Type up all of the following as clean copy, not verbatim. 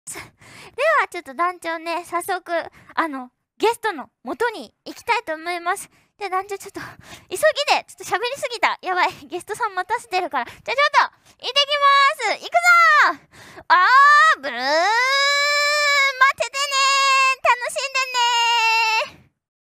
ではちょっと団長ね、早速ゲストの元に行きたいと思います。で、団長ちょっと急ぎでちょっと喋りすぎた。やばい、ゲストさん待たせてるから。じゃあちょっと行ってきます。行くぞー。ブルー待っててねー。楽しんでね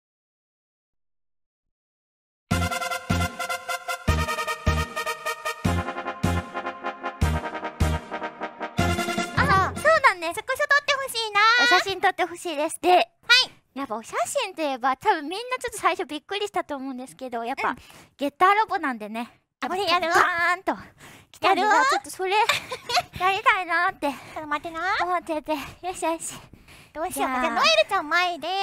ー。そうだね。 スクショ撮ってほしいな。 お写真撮ってほしいです。で、やっぱお写真といえば多分みんなちょっと最初びっくりしたと思うんですけど、やっぱ、ゲッターロボなんでね、 これやる？ バーンと来たんで、ちょっとそれやりたいなってちょっと待ってな。 思ってて、よしよし。 どうしようか。じゃあノエルちゃん前で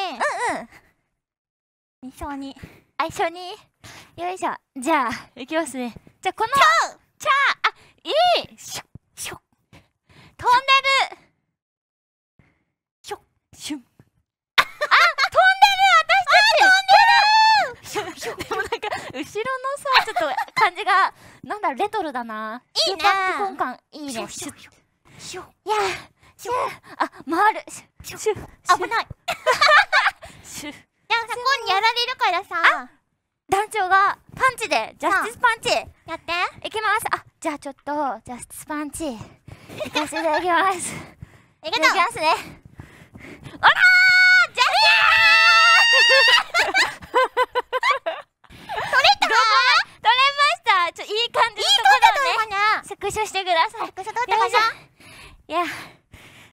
一緒によいしょ。じゃあいきますね。じゃあこのいいシュッシュッ飛んでるシュッシュッでもなんか後ろのさちょっと感じがなんだろう、レトロだな。 いいね。 ピコン感いいね。シュッシュッいやシュッ回るシュッシュッ危ない。 シュッ。 じゃあさ、今度やられるからさ、 団長がパンチでジャスティスパンチやっていきます。じゃあちょっとジャスティスパンチいかせていただきます。 いけた。 いきますね。おらージャスティス